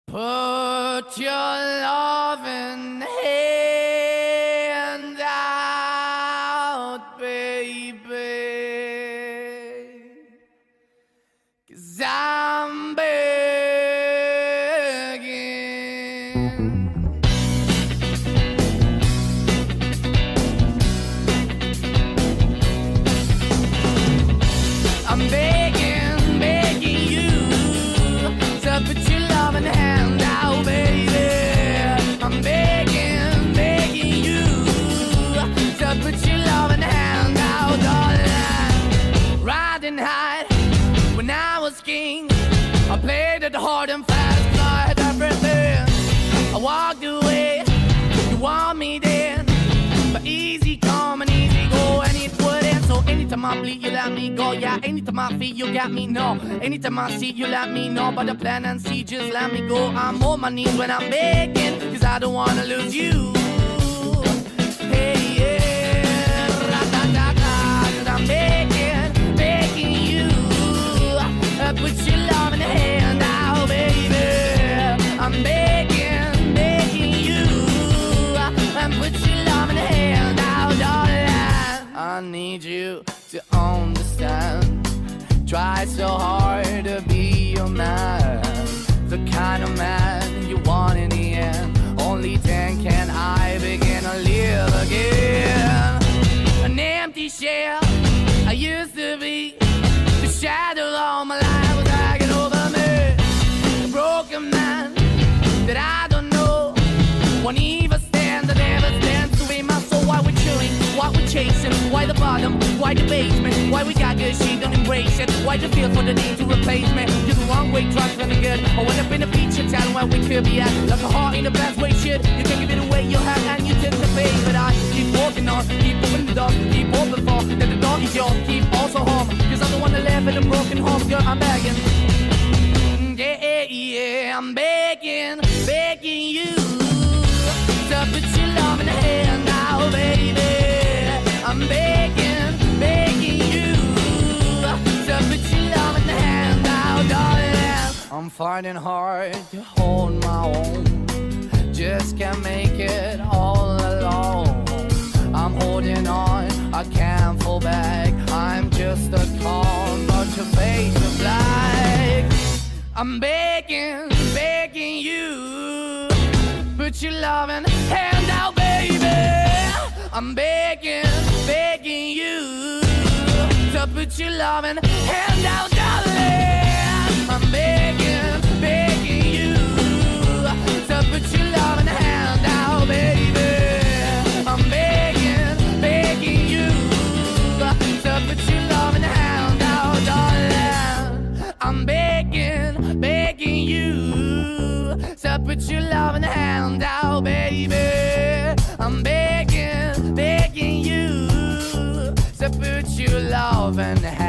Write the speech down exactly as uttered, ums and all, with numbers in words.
Put your loving hand out, baby, 'cause I'm begging. I'm begging, begging you to put your loving hand out, baby. I'm begging, begging you to put your loving hand out, darling. Riding high when I was king, I played it hard and fast, 'cause I had everything. I walked away, you want me then, but easy come and easy go, and it wouldn't. So anytime I bleed, you let me go. Yeah, anytime I feel, you got me, no. Anytime I see, you let me know. But the plan and see, just let me go. I'm on my knees when I'm begging, 'cause I don't wanna lose you. Hey, yeah, ra-da-da-da, 'cause I'm begging, begging you, uh, put your loving hand out, baby. I'm begging, begging you, uh, and put your loving hand out, darling. I need you to understand. Try so hard to be your man, the kind of man you want in the end. Only then can I begin to live again. An empty shell I used to be, the shadow all my life was dragging over me. A broken man that I don't know, won't even stand, that never stands to be my soul. Why we're chilling, why we're chasing, why the bottom, why the basement, why we got good, she don't embrace it, why the feel for the need to replace me. You're the wrong way, trying to be good. I went up in a feature town where we could be at, like a heart in the best way, shit. You can give it away, you have, and you tend to pay. But I keep walking on, keep opening the door, keep open for, that the door is yours, keep also home, 'cause I'm the one that live in a broken home, girl, I'm begging. Yeah, yeah, yeah, I'm begging, begging you to put your love in the hand now, baby. I'm begging, begging you to put your love in the hand now, darling. I'm fighting hard to hold my own, just can't make it all alone. I'm holding on, I can't fall back. I'm just a call, but your face is black. I'm begging, begging you, put your loving hand out, baby. I'm begging, begging you to put your loving hand out, darling. I'm begging, begging you to put your loving hand out, baby. I'm begging, begging you to put your loving hand out, darling. I'm begging, begging you to put your loving hand out, baby. I'm begging, begging you to put your loving hand